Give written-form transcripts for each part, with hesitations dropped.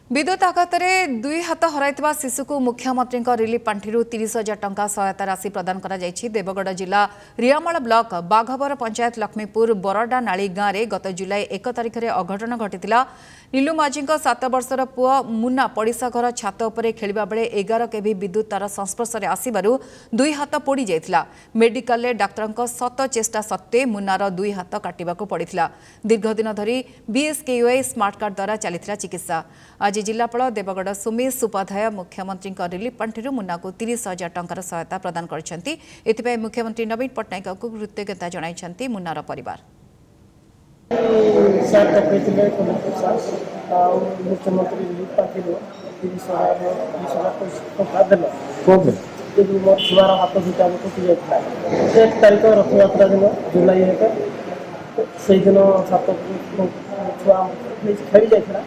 विद्युत आघात दुई हाथ हर शिशु को मुख्यमंत्री रिलीफ पांठि 30,000 टंका सहायता राशि प्रदान कर देवगढ़ जिला रियामल ब्लॉक बाघवर पंचायत लक्ष्मीपुर बरडा नाली गाँव में गत जुलाई 1 तारिख में अघटन घटी नीलू माझी 7 वर्षर पुआ मुन्ना पड़िशा घर छात उपर खेलिबा बेले 11 केवी विद्युत तार संस्पर्श में आसबार दुई हाथ पोड़ी जाइथिला। मेडिकल रे डाक्टर शत चेष्टा सत्वे मुन्नार दुई हाथ काटिबाको पड़िथिला। दीर्घ दिन धरी बीएसकेयूआई स्मार्ट कार्ड द्वारा चलिथिला चिकित्सा। आज जिलापाल देवगढ़ सुमेश उपाध्याय मुख्यमंत्री रिलीफ पांठि मुन्ना को 30,000 टंकार सहायता प्रदान करछंती। एथिपाई मुख्यमंत्री नवीन पट्टनायक को कृतज्ञता जणाइछंती मुन्नार परिवार। मुख्यमंत्री रिलीफ पांठि 30,000 मोर छुआर हाथ दुटा टूटी जाता 1 तारिख रथ यात्रा दिन जुलाई 1 से दिन छात छुआ खेली जाता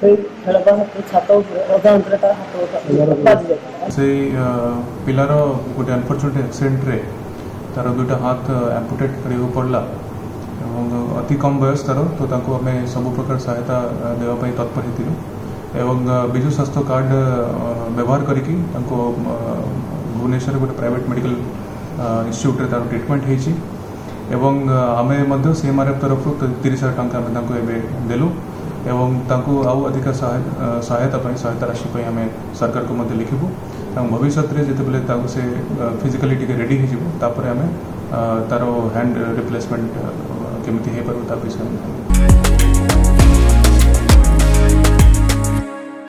पिलार गोटे अनफर्चुनेट एक्सीडेंट रे तार दुटा हाथ एम्पुटेट करियो पड़ला एवं अति कम बयस तार तो ताको आमे सब प्रकार सहायता देवा पई तत्पर हेतिलु एवं बिजु स्वास्थ्य कार्ड व्यवहार करिकी ताको भुवनेश्वर गोटे प्राइवेट मेडिकल इंस्टीट्यूट रे तार ट्रीटमेंट हेछि एवं आमे मध्य सीएमआरएफ तरफ 30,000 टंका आमे ताको एबे देलु एवं तांको आउ अधिक सहायता राशि पर आम सरकार को मध्य लिखिबू भविष्य में जिते से फिजिकली रेडी हो आम तार हैंड रिप्लेसमेंट केमी हो पार विषय।